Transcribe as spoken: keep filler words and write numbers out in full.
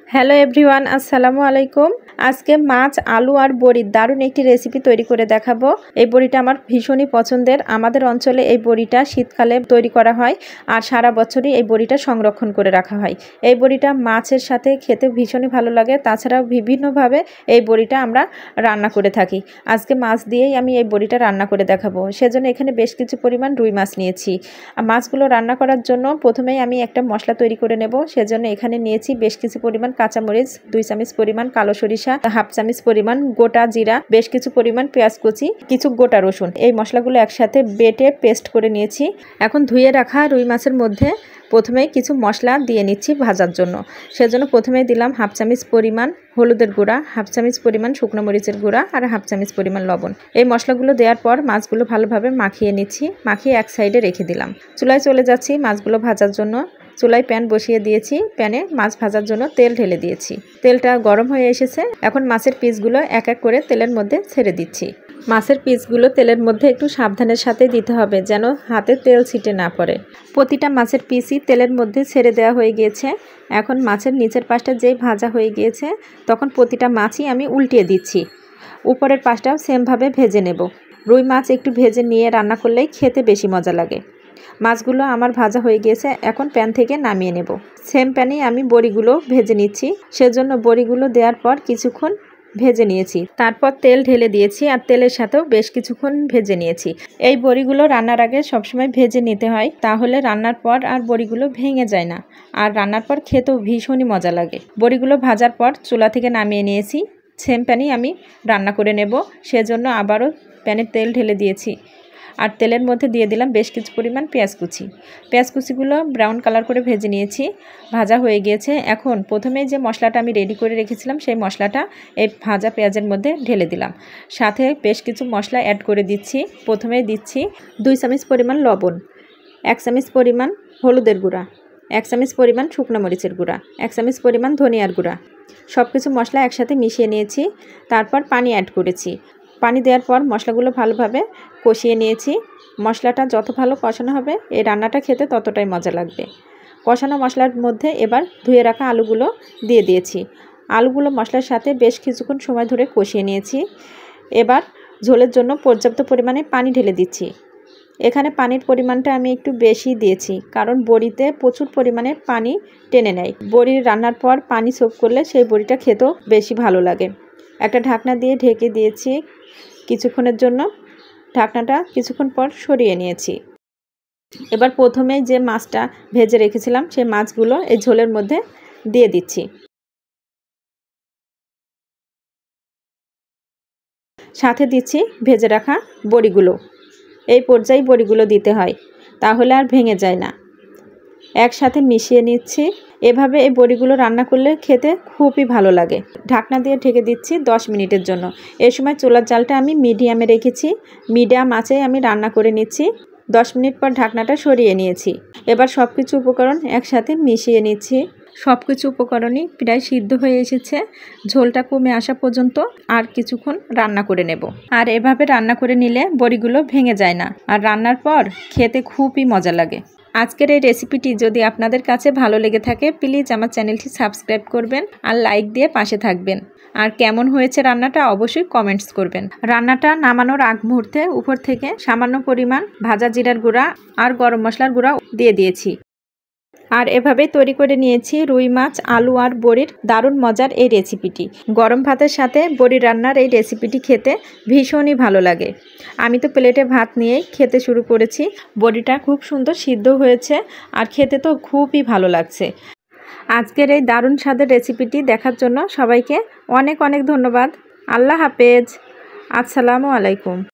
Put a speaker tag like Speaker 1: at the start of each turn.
Speaker 1: Hello everyone, আসসালামু আলাইকুম। আজকে মাছ, আলু আর বড়ির দারুণ একটি রেসিপি তৈরি করে দেখাবো। এই বড়িটা আমার ভীষণই পছন্দের। আমাদের অঞ্চলে এই বড়িটা শীতকালে তৈরি করা হয় আর সারা বছরই এই বড়িটা সংরক্ষণ করে রাখা হয়। এই বড়িটা মাছের সাথে খেতে ভীষণই ভালো লাগে। তাছাড়াও বিভিন্নভাবে এই বড়িটা আমরা রান্না করে থাকি। আজকে মাছ দিয়েই আমি এই বড়িটা রান্না করে দেখাবো। সেজন্য এখানে বেশ কিছু পরিমাণ রুই মাছ নিয়েছি। মাছগুলো রান্না করার জন্য প্রথমেই আমি একটা মশলা তৈরি করে নেব। সেজন্য এখানে নিয়েছি বেশ কিছু পরিমাণ কাঁচামরিচ, দুই চামচ পরিমাণ কালো সরিষা, হাফ চামচ পরিমাণ গোটা জিরা, বেশ কিছু পরিমাণ পেঁয়াজ কুচি, কিছু গোটা রসুন। এই মশলাগুলো একসাথে বেটে পেস্ট করে নিয়েছি। এখন ধুয়ে রাখা রুই মাছের মধ্যে প্রথমেই কিছু মশলা দিয়ে নিচ্ছি ভাজার জন্য। সেজন্য প্রথমেই দিলাম হাফ চামচ পরিমাণ হলুদের গুঁড়া, হাফ চামচ পরিমাণ শুকনো মরিচের গুঁড়া আর হাফ চামচ পরিমাণ লবণ। এই মশলাগুলো দেওয়ার পর মাছগুলো ভালোভাবে মাখিয়ে নিচ্ছি। মাখিয়ে এক সাইডে রেখে দিলাম। চুলায় চলে যাচ্ছি মাছগুলো ভাজার জন্য। চুলায় প্যান বসিয়ে দিয়েছি। প্যানে মাছ ভাজার জন্য তেল ঢেলে দিয়েছি। তেলটা গরম হয়ে এসেছে। এখন মাছের পিসগুলো এক এক করে তেলের মধ্যে ছেড়ে দিচ্ছি। মাছের পিসগুলো তেলের মধ্যে একটু সাবধানের সাথে দিতে হবে, যেন হাতে তেল ছিটে না পড়ে। প্রতিটা মাছের পিসই তেলের মধ্যে ছেড়ে দেওয়া হয়ে গিয়েছে। এখন মাছের নিচের পাশটা যেই ভাজা হয়ে গিয়েছে, তখন প্রতিটা মাছই আমি উল্টিয়ে দিচ্ছি। উপরের পাশটাও সেমভাবে ভেজে নেব। রুই মাছ একটু ভেজে নিয়ে রান্না করলেই খেতে বেশি মজা লাগে। মাছগুলো আমার ভাজা হয়ে গিয়েছে। এখন প্যান থেকে নামিয়ে নেব। সেম প্যানেই আমি বড়িগুলো ভেজে নিচ্ছি। সেজন্য বড়িগুলো দেওয়ার পর কিছুক্ষণ ভেজে নিয়েছি। তারপর তেল ঢেলে দিয়েছি আর তেলের সাথেও বেশ কিছুক্ষণ ভেজে নিয়েছি। এই বড়িগুলো রান্নার আগে সবসময় ভেজে নিতে হয়, তাহলে রান্নার পর আর বড়িগুলো ভেঙে যায় না, আর রান্নার পর খেতেও ভীষণই মজা লাগে। বড়িগুলো ভাজার পর চুলা থেকে নামিয়ে নিয়েছি। সেম প্যানেই আমি রান্না করে নেব। সেজন্য আবারও প্যানে তেল ঢেলে দিয়েছি আর তেলের মধ্যে দিয়ে দিলাম বেশ কিছু পরিমাণ পেঁয়াজ কুচি। পেঁয়াজ কুচিগুলো ব্রাউন কালার করে ভেজে নিয়েছি। ভাজা হয়ে গিয়েছে। এখন প্রথমে যে মশলাটা আমি রেডি করে রেখেছিলাম, সেই মশলাটা এই ভাজা পেঁয়াজের মধ্যে ঢেলে দিলাম। সাথে বেশ কিছু মশলা অ্যাড করে দিচ্ছি। প্রথমেই দিচ্ছি দুই চামচ পরিমাণ লবণ, এক চামচ পরিমাণ হলুদের গুঁড়া, এক চামচ পরিমাণ শুকনো মরিচের গুঁড়া, এক চামচ পরিমাণ ধনিয়ার গুঁড়া। সব কিছু মশলা একসাথে মিশিয়ে নিয়েছি। তারপর পানি অ্যাড করেছি। পানি দেওয়ার পর মশলাগুলো ভালোভাবে কষিয়ে নিয়েছি। মশলাটা যত ভালো কষানো হবে, এই রান্নাটা খেতে ততটাই মজা লাগবে। কষানো মশলার মধ্যে এবার ধুয়ে রাখা আলুগুলো দিয়ে দিয়েছি। আলুগুলো মশলার সাথে বেশ কিছুক্ষণ সময় ধরে কষিয়ে নিয়েছি। এবার ঝোলের জন্য পর্যাপ্ত পরিমাণে পানি ঢেলে দিচ্ছি। এখানে পানির পরিমাণটা আমি একটু বেশি দিয়েছি, কারণ বড়িতে প্রচুর পরিমাণে পানি টেনে নেয়। বড়ি রান্নার পর পানি সোক করলে সেই বড়িটা খেতেও বেশি ভালো লাগে। একটা ঢাকনা দিয়ে ঢেকে দিয়েছি কিছুক্ষণের জন্য। ঢাকনাটা কিছুক্ষণ পর সরিয়ে নিয়েছি। এবার প্রথমে যে মাছটা ভেজে রেখেছিলাম, সেই মাছগুলো এই ঝোলের মধ্যে দিয়ে দিচ্ছি। সাথে দিচ্ছি ভেজে রাখা বড়িগুলো। এই পর্যায়ে বড়িগুলো দিতে হয়, তাহলে আর ভেঙে যায় না। একসাথে মিশিয়ে নিচ্ছি। এভাবে এই বড়িগুলো রান্না করলে খেতে খুবই ভালো লাগে। ঢাকনা দিয়ে ঢেকে দিচ্ছি দশ মিনিটের জন্য। এই সময় চুলার জালটা আমি মিডিয়ামে রেখেছি। মিডিয়াম আঁচে আমি রান্না করে নিচ্ছি। দশ মিনিট পর ঢাকনাটা সরিয়ে নিয়েছি। এবার সব কিছু উপকরণ একসাথে মিশিয়ে নিচ্ছি। সব কিছু উপকরণই প্রায় সিদ্ধ হয়ে এসেছে। ঝোলটা কমে আসা পর্যন্ত আর কিছুক্ষণ রান্না করে নেব। আর এভাবে রান্না করে নিলে বড়িগুলো ভেঙে যায় না, আর রান্নার পর খেতে খুবই মজা লাগে। আজকের এই রেসিপিটি যদি আপনাদের কাছে ভালো লেগে থাকে, প্লিজ আমার চ্যানেলটি সাবস্ক্রাইব করবেন আর লাইক দিয়ে পাশে থাকবেন। আর কেমন হয়েছে রান্নাটা অবশ্যই কমেন্টস করবেন। রান্নাটা নামানোর আগ মুহূর্তে উপর থেকে সামান্য পরিমাণ ভাজা জিরার গুঁড়া আর গরম মশলার গুঁড়া দিয়ে দিয়েছি। আর এভাবে তৈরি করে নিয়েছি রুই মাছ, আলু আর বড়ির দারুণ মজার এই রেসিপিটি। গরম ভাতের সাথে বড়ি রান্নার এই রেসিপিটি খেতে ভীষণই ভালো লাগে। আমি তো প্লেটে ভাত নিয়েই খেতে শুরু করেছি। বড়িটা খুব সুন্দর সিদ্ধ হয়েছে আর খেতে তো খুবই ভালো লাগছে। আজকের এই দারুণ স্বাদের রেসিপিটি দেখার জন্য সবাইকে অনেক অনেক ধন্যবাদ। আল্লাহ হাফেজ। আসসালামু আলাইকুম।